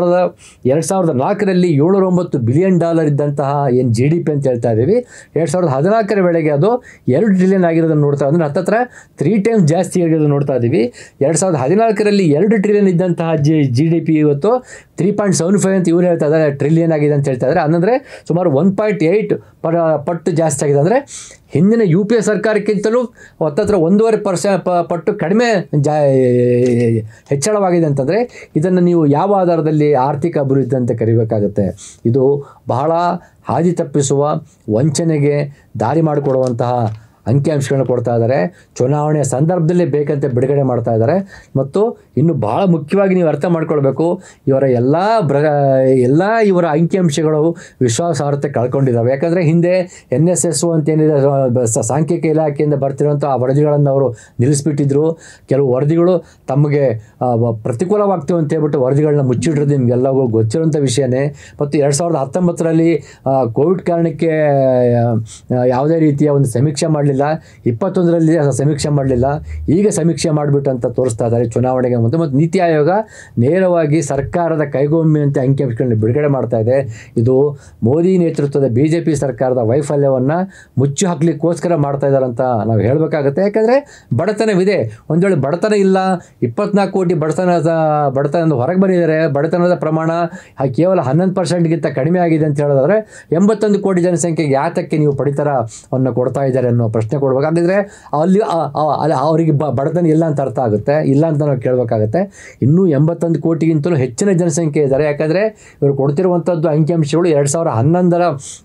2004ರಲ್ಲಿ 709 ಬಿಲಿಯನ್ ಡಾಲರ್ ಇದ್ದಂತಹ ಏನು GDP ಅಂತ ಹೇಳ್ತಾ ಇದ್ದೀವಿ, 2014 ವೇಳೆಗೆ ಅದು 2 ಟ್ರಿಲಿಯನ್ ಆಗಿರೋದನ್ನು ನೋಡ್ತಾ, ಅಂದರೆ ಹತ್ತತ್ರ 3 ಟೈಮ್ಸ್ ಜಾಸ್ತಿ ಆಗಿರೋದನ್ನು ನೋಡ್ತಾ ಇದ್ದೀವಿ. 2014ರಲ್ಲಿ 2 ಟ್ರಿಲಿಯನ್ ಇದ್ದಂತಹ GDP ಇವತ್ತು 3.75 ಅಂತ ಇವರು ಹೇಳ್ತಾ ಇದ್ದಾರೆ, ಟ್ರಿಲಿಯನ್ ಆಗಿದೆ ಅಂತ ಹೇಳ್ತಾ ಇದ್ದಾರೆ. ಅಂದರೆ ಸುಮಾರು 1.8 ಪಟ್ಟು ಜಾಸ್ತಿ ಆಗಿದೆ. ಅಂದರೆ ಹಿಂದಿನ UPA ಸರ್ಕಾರಕ್ಕಿಂತಲೂ ಹತ್ತತ್ರ 1.5% ಪಟ್ಟು ಕಡಿಮೆ ಹೆಚ್ಚಳವಾಗಿದೆ ಅಂತಂದರೆ ಇದನ್ನು ನೀವು ಯಾವ ಆಧಾರದಲ್ಲಿ ಆರ್ಥಿಕ ಅಭಿವೃದ್ಧಿ ಅಂತ ಕರಿಬೇಕಾಗುತ್ತೆ? ಇದು ಬಹಳ ಹಾದಿ ತಪ್ಪಿಸುವ, ವಂಚನೆಗೆ ದಾರಿ ಮಾಡಿಕೊಡುವಂತಹ ಅಂಕಿಅಂಶಗಳನ್ನ ಕೊಡ್ತಾ ಇದ್ದಾರೆ. ಚುನಾವಣೆಯ ಸಂದರ್ಭದಲ್ಲಿ ಬೇಕಂತ ಬಿಡುಗಡೆ ಮಾಡ್ತಾ ಇದ್ದಾರೆ. ಮತ್ತು ಇನ್ನು ಭಾಳ ಮುಖ್ಯವಾಗಿ ನೀವು ಅರ್ಥ ಮಾಡ್ಕೊಳ್ಬೇಕು, ಇವರ ಎಲ್ಲ ಇವರ ಅಂಕಿಅಂಶಗಳು ವಿಶ್ವಾಸಾರ್ಹತೆ ಕಳ್ಕೊಂಡಿದ್ದಾವೆ. ಯಾಕಂದರೆ ಹಿಂದೆ NSS ಅಂತೇನಿದೆ, ಸಾಂಖ್ಯಿಕ ಇಲಾಖೆಯಿಂದ ಬರ್ತಿರೋಂಥ ಆ ವರದಿಗಳನ್ನು ಅವರು ನಿಲ್ಲಿಸ್ಬಿಟ್ಟಿದ್ರು. ಕೆಲವು ವರದಿಗಳು ತಮಗೆ ಪ್ರತಿಕೂಲವಾಗ್ತೀವಿ ಅಂತ ಹೇಳ್ಬಿಟ್ಟು ವರದಿಗಳನ್ನ ಮುಚ್ಚಿಡ್ರದ್ದು ನಿಮಗೆಲ್ಲವೂ ಗೊತ್ತಿರೋಂಥ ವಿಷಯನೇ. ಮತ್ತು 2019ರಲ್ಲಿ ಕೋವಿಡ್ ಕಾರಣಕ್ಕೆ ಯಾವುದೇ ರೀತಿಯ ಒಂದು ಸಮೀಕ್ಷೆ ಮಾಡಲಿಲ್ಲ, 21ರಲ್ಲಿ ಸಮೀಕ್ಷೆ ಮಾಡಲಿಲ್ಲ, ಈಗ ಸಮೀಕ್ಷೆ ಮಾಡಿಬಿಟ್ಟು ಅಂತ ತೋರಿಸ್ತಾ ಇದ್ದಾರೆ ಚುನಾವಣೆಗೆ ಮುಂದೆ. ಮತ್ತು ನೀತಿ ಆಯೋಗ ನೇರವಾಗಿ ಸರ್ಕಾರದ ಕೈಗೊಮ್ಮೆ ಅಂಕಿಅಂಶಗಳನ್ನ ಬಿಡುಗಡೆ ಮಾಡ್ತಾ ಇದೆ. ಇದು ಮೋದಿ ನೇತೃತ್ವದ BJP ಸರ್ಕಾರದ ವೈಫಲ್ಯವನ್ನು ಮುಚ್ಚಿ ಹಾಕಲಿಕ್ಕೋಸ್ಕರ ಮಾಡ್ತಾ ಇದ್ದಾರೆ ಅಂತ ನಾವು ಹೇಳಬೇಕಾಗುತ್ತೆ. ಯಾಕಂದರೆ ಬಡತನವಿದೆ. ಒಂದು ವೇಳೆ ಬಡತನ ಇಲ್ಲ, 24 ಕೋಟಿ ಬಡತನದ ಹೊರಗೆ ಬಂದಿದ್ದಾರೆ, ಬಡತನದ ಪ್ರಮಾಣ ಕೇವಲ 11%ಗಿಂತ ಕಡಿಮೆ ಆಗಿದೆ ಅಂತ ಹೇಳೋದಾದರೆ 81 ಕೋಟಿ ಜನಸಂಖ್ಯೆಗೆ ಯಾತಕ್ಕೆ ನೀವು ಪಡಿತರವನ್ನು ಕೊಡ್ತಾ ಇದ್ದಾರೆ ಅನ್ನೋ ಪ್ರಶ್ನೆ ಕೊಡ್ಬೇಕು. ಹಾಗಿದ್ರೆ ಅಲ್ಲಿ ಅವರಿಗೆ ಬಡತನ ಇಲ್ಲ ಅಂತ ಅರ್ಥ ಆಗುತ್ತೆ, ಇಲ್ಲ ಅಂತ ನಾವು ಕೇಳಬೇಕಾಗತ್ತೆ. ಇನ್ನೂ 81 ಕೋಟಿಗಿಂತಲೂ ಹೆಚ್ಚಿನ ಜನಸಂಖ್ಯೆ ಇದ್ದಾರೆ. ಯಾಕಂದರೆ ಇವರು ಕೊಡ್ತಿರುವಂಥದ್ದು ಅಂಕಿಅಂಶಗಳು 2011ರ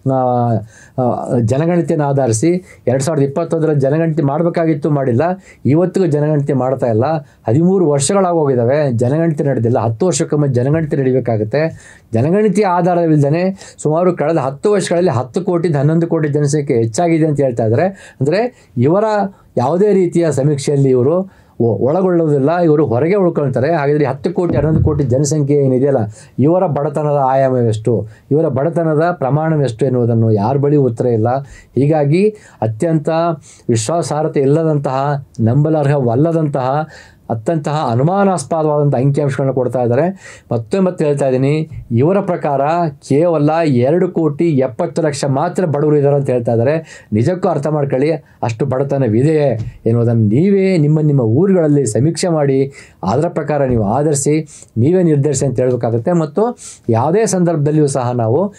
ಜನಗಣತಿಯನ್ನು ಆಧರಿಸಿ 2021ರ ಜನಗಣತಿ ಮಾಡಬೇಕಾಗಿತ್ತು, ಮಾಡಿಲ್ಲ. ಇವತ್ತಿಗೂ ಜನಗಣತಿ ಮಾಡ್ತಾ ಇಲ್ಲ. 13 ವರ್ಷಗಳಾಗೋಗಿದ್ದಾವೆ, ಜನಗಣತಿ ನಡೆದಿಲ್ಲ. 10 ವರ್ಷಕ್ಕೊಮ್ಮೆ ಜನಗಣತಿ ನಡೀಬೇಕಾಗುತ್ತೆ. ಜನಗಣತಿ ಆಧಾರವಿಲ್ಲದೇ ಸುಮಾರು ಕಳೆದ 10 ವರ್ಷಗಳಲ್ಲಿ 10 ಕೋಟಿ 11 ಕೋಟಿ ಜನಸಂಖ್ಯೆ ಹೆಚ್ಚಾಗಿದೆ ಅಂತ ಹೇಳ್ತಾ ಇದ್ದಾರೆ. ಅಂದರೆ ಇವರ ಯಾವುದೇ ರೀತಿಯ ಸಮೀಕ್ಷೆಯಲ್ಲಿ ಇವರು ಒಳಗೊಳ್ಳುವುದಿಲ್ಲ, ಇವರು ಹೊರಗೆ ಉಳ್ಕೊಳ್ತಾರೆ. ಹಾಗಾದರೆ 10 ಕೋಟಿ 11 ಕೋಟಿ ಜನಸಂಖ್ಯೆ ಏನಿದೆಯಲ್ಲ, ಇವರ ಬಡತನದ ಆಯಾಮವೆಷ್ಟು, ಇವರ ಬಡತನದ ಪ್ರಮಾಣವೆಷ್ಟು ಎನ್ನುವುದನ್ನು ಯಾರ ಬಳಿ ಉತ್ತರ ಇಲ್ಲ. ಹೀಗಾಗಿ ಅತ್ಯಂತ ವಿಶ್ವಾಸಾರ್ಹತೆ ಇಲ್ಲದಂತಹ, ನಂಬಲರ್ಹವಲ್ಲದಂತಹ, ಅತ್ಯಂತಹ ಅನುಮಾನಾಸ್ಪದವಾದಂಥ ಅಂಕಿಅಂಶಗಳನ್ನ ಕೊಡ್ತಾ ಇದ್ದಾರೆ. ಮತ್ತೆ ಹೇಳ್ತಾ ಇದ್ದೀನಿ, ಇವರ ಪ್ರಕಾರ ಕೇವಲ 2,70,00,000 ಮಾತ್ರ ಬಡವರು ಇದ್ದಾರೆ ಅಂತ ಹೇಳ್ತಾ ಇದ್ದಾರೆ. ನಿಜಕ್ಕೂ ಅರ್ಥ ಮಾಡ್ಕೊಳ್ಳಿ, ಅಷ್ಟು ಬಡತನವಿದೆಯೇ ಎನ್ನುವುದನ್ನು ನೀವೇ ನಿಮ್ಮ ಊರುಗಳಲ್ಲಿ ಸಮೀಕ್ಷೆ ಮಾಡಿ ಅದರ ಪ್ರಕಾರ ನೀವು ಆಧರಿಸಿ ನೀವೇ ನಿರ್ಧರಿಸಿ ಅಂತ ಹೇಳಬೇಕಾಗುತ್ತೆ. ಮತ್ತು ಯಾವುದೇ ಸಂದರ್ಭದಲ್ಲಿಯೂ ಸಹ ನಾವು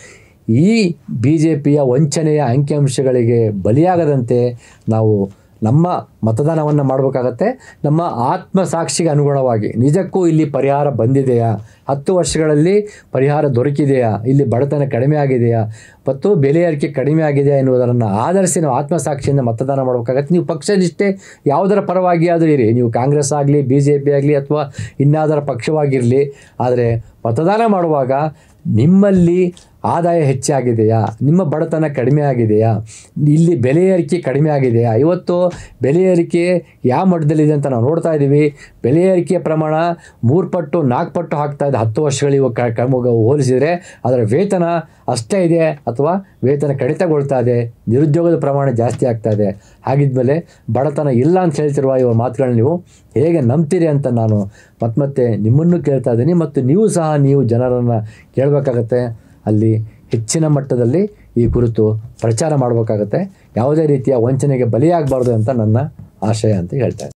ಈ BJPಯ ವಂಚನೆಯ ಅಂಕಿಅಂಶಗಳಿಗೆ ಬಲಿಯಾಗದಂತೆ ನಾವು ನಮ್ಮ ಮತದಾನವನ್ನು ಮಾಡಬೇಕಾಗತ್ತೆ. ನಮ್ಮ ಆತ್ಮಸಾಕ್ಷಿಗೆ ಅನುಗುಣವಾಗಿ ನಿಜಕ್ಕೂ ಇಲ್ಲಿ ಪರಿಹಾರ ಬಂದಿದೆಯಾ, 10 ವರ್ಷಗಳಲ್ಲಿ ಪರಿಹಾರ ದೊರಕಿದೆಯಾ, ಇಲ್ಲಿ ಬಡತನ ಕಡಿಮೆ ಆಗಿದೆಯಾ ಮತ್ತು ಬೆಲೆ ಏರಿಕೆ ಕಡಿಮೆ ಆಗಿದೆಯಾ ಎನ್ನುವುದನ್ನು ಆಧರಿಸಿ ನಾವು ಆತ್ಮಸಾಕ್ಷಿಯಿಂದ ಮತದಾನ ಮಾಡಬೇಕಾಗತ್ತೆ. ನೀವು ಪಕ್ಷ ನಿಷ್ಠೆ ಯಾವುದರ ಪರವಾಗಿ ಆದರೂ ಇರಿ, ನೀವು ಕಾಂಗ್ರೆಸ್ ಆಗಲಿ BJP ಆಗಲಿ ಅಥವಾ ಇನ್ಯಾವುದರ ಪಕ್ಷವಾಗಿರಲಿ, ಆದರೆ ಮತದಾನ ಮಾಡುವಾಗ ನಿಮ್ಮಲ್ಲಿ ಆದಾಯ ಹೆಚ್ಚಾಗಿದೆಯಾ, ನಿಮ್ಮ ಬಡತನ ಕಡಿಮೆ ಆಗಿದೆಯಾ, ಇಲ್ಲಿ ಬೆಲೆ ಏರಿಕೆ ಕಡಿಮೆ ಆಗಿದೆಯಾ. ಇವತ್ತು ಬೆಲೆ ಏರಿಕೆ ಯಾವ ಮಟ್ಟದಲ್ಲಿದೆ ಅಂತ ನಾವು ನೋಡ್ತಾ ಇದ್ದೀವಿ. ಬೆಲೆ ಏರಿಕೆಯ ಪ್ರಮಾಣ 3 ಪಟ್ಟು 4 ಪಟ್ಟು ಆಗ್ತಾ ಇದೆ 10 ವರ್ಷಗಳಿಗೆ ಹೋಲಿಸಿದರೆ. ಅದರ ವೇತನ ಅಷ್ಟೇ ಇದೆ ಅಥವಾ ವೇತನ ಕಡಿತಗೊಳ್ತಾ ಇದೆ, ನಿರುದ್ಯೋಗದ ಪ್ರಮಾಣ ಜಾಸ್ತಿ ಆಗ್ತಾ ಇದೆ. ಹಾಗಿದ್ಮೇಲೆ ಬಡತನ ಇಲ್ಲ ಅಂತ ಹೇಳ್ತಿರುವ ಇವ ಮಾತುಗಳನ್ನ ನೀವು ಹೇಗೆ ನಂಬ್ತೀರಿ ಅಂತ ನಾನು ಮತ್ತೆ ನಿಮ್ಮನ್ನು ಕೇಳ್ತಾ ಇದ್ದೀನಿ. ಮತ್ತು ನೀವು ಸಹ ಜನರನ್ನು ಕೇಳಬೇಕಾಗತ್ತೆ, ಅಲ್ಲಿ ಹೆಚ್ಚಿನ ಮಟ್ಟದಲ್ಲಿ ಈ ಕುರಿತು ಪ್ರಚಾರ ಮಾಡಬೇಕಾಗತ್ತೆ. ಯಾವುದೇ ರೀತಿಯ ವಂಚನೆಗೆ ಬಲಿಯಾಗಬಾರ್ದು ಅಂತ ನನ್ನ ಆಶಯ ಅಂತ ಹೇಳ್ತಾ ಇದ್ದೀನಿ.